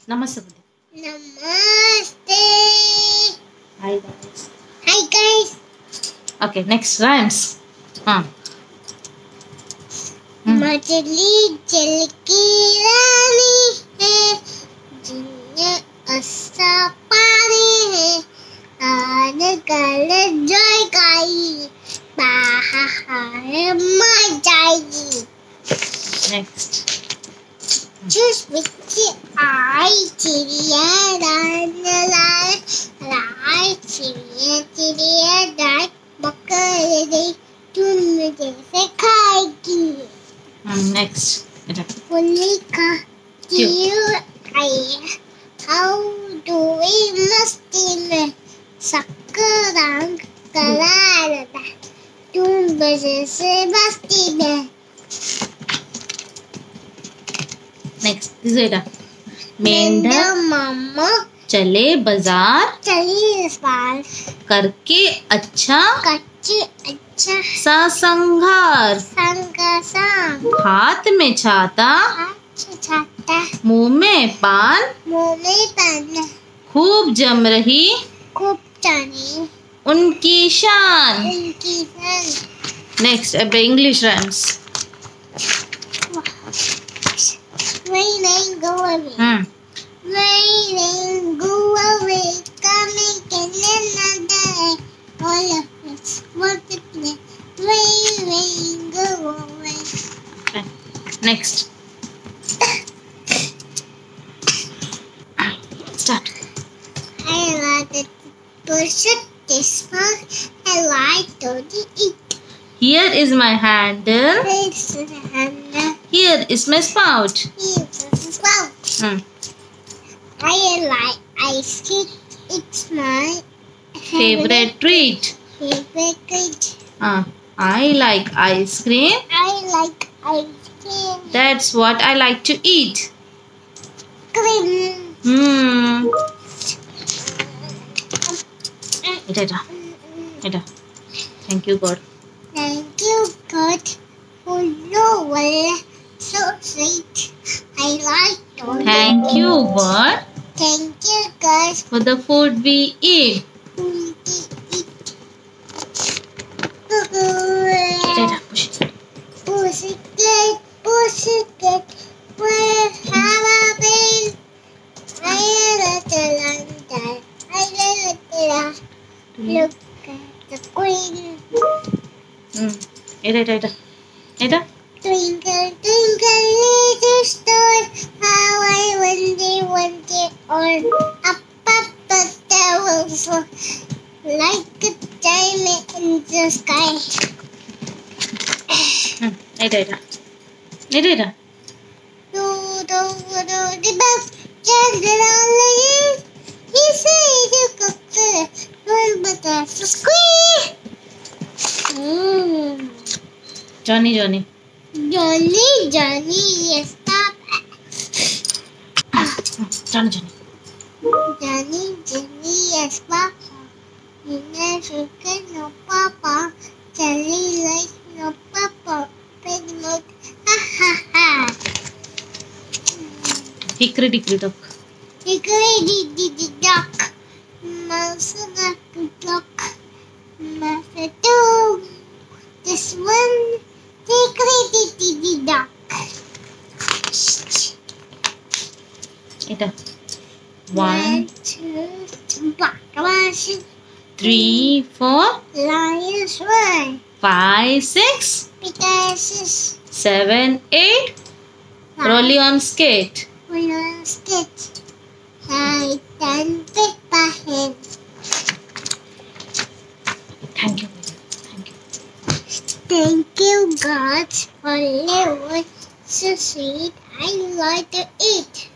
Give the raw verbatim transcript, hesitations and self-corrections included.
Namaste. Namaste. Hi guys. Hi guys. Okay, next rhymes. Huh. मछली जल की रानी है, जिन्हें अस्सा पानी है, आज कल जोई गाई बाहर मर जाएगी. Next. Just with the eye, चिड़िया रान लाए, लाए चिड़िया चिड़िया रात पकड़ दे, तुम मुझे से खाएगी. Um, next. Fully cute. I how do we must in Sakurang Kalada? Tuh bahasa pasti deh. Next. This is it. मेंढक मामा चले बाजार चली इस बार करके अच्छा कच्चे अच्छा सा संघार, संगा संग हाथ में छाता अच्छा छाता, मुंह में पान, मुंह में पान, खूब जम रही खूब जानी उनकी शान. उनकी शान. Next. अब English rhymes. Rain go away. Hmm. Rain go away. Coming in another day. All of us want to play. Rain, rain go away. Okay. Next. Start. I like to push it this far. I like to eat. Here is my handle. This and Here is my spout. as well. Hmm. I like ice cream. It's my Favorite treat. favorite treat. Uh, I like ice cream. I like ice cream. That's what I like to eat. Cream. Hmm. Ida, Ida. Ida. Thank you, God. Thank you, God, for your way. So sweet. I like to. Thank you, God, Thank you, guys, for the food we eat. for eat. Ida, Ida. Push it. Pussycat, pussycat, where have I been? I am at the London. I am at the Look at the queen. Hmm. Ida, Ida, Ida. Ida. Twinkle, twinkle, little star, how I wonder, wonder on. Up, up, but there was like a diamond in the sky. Hmm. Ida, Ida. Ida, Ida. Do, do, do, the bell, just the lonely. He said you could fit, but that's a squeak. Mm. Johnny, Johnny. Johnny, Johnny, yes, stop. Hmm. Johnny, Johnny. Johnny, Johnny, yes, Papa. You never get no Papa. Johnny likes no Papa. Big mouth, ha ha ha. Hickory dickory dock. Hickory dickory dock. Mouse got the clock. Mouse two. This one, hickory dickory dock. Ida. One, One, two, two, black one. three, four, Lions one. five, six, Because seven, eight. Rolly on skate. we are skit. I can pick my hand. Thank you. Thank you. Thank you, God, for living so sweet. I like to eat.